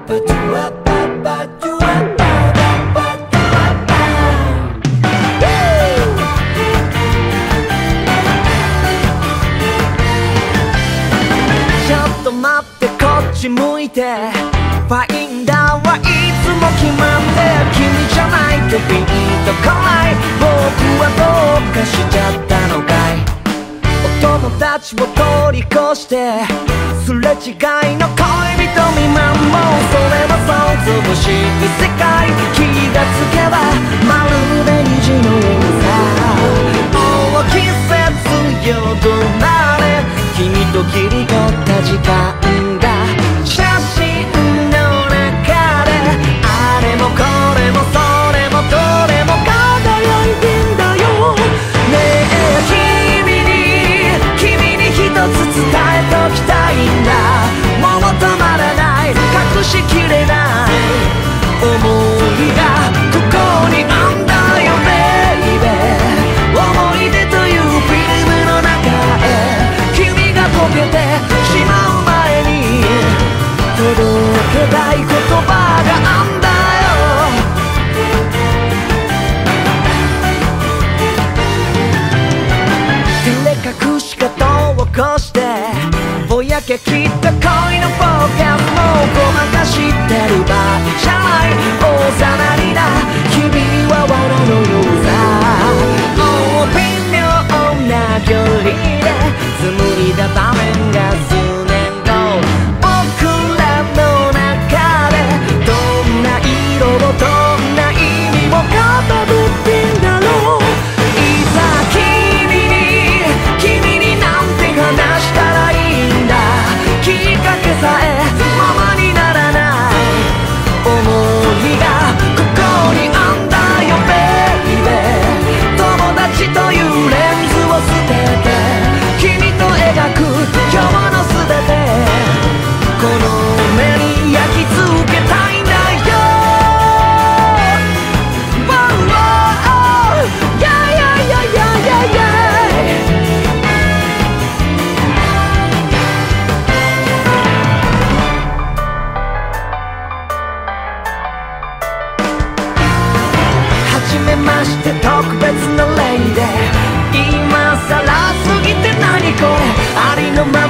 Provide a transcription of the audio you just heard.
待ってこっち向いてファインダーはいつも決まって君じゃないとピンとこない僕はどうかしちゃったのかいお友達を通り越してすれ違いの恋人未満もそれは想像しい世界気がつけばまるで虹のようさもう季節よどなれ君と切り取った時間が写真の中であれもこれもそれもどれも輝いてんだよねえ君に一つ伝えときたいんだもう止まらない隠しきれない想いがここにあんだよベイベー思い出というフィルムの中へ君が溶けてしまう前に届けたい言葉があんだよ照れ隠し方を起こしてぼやけきった恋のフォーカスもごまかしてる場合じゃないおざなりな日々は藁のようさもう微妙な距離で紡いだ場面が数年後僕らの中でどんな色をどんな意味をかたどってんだろういざ君になんて話したらいいんだきっかけさえままにならない想いがここにあんだよベイベー友達というレンズを捨てて君と描く今日のすべてこの目に焼き付けたいんだよ Wow, yeah, yeah, yeah, yeah, yeah. 初めまして特別な例で今さらすぎて何これありのまま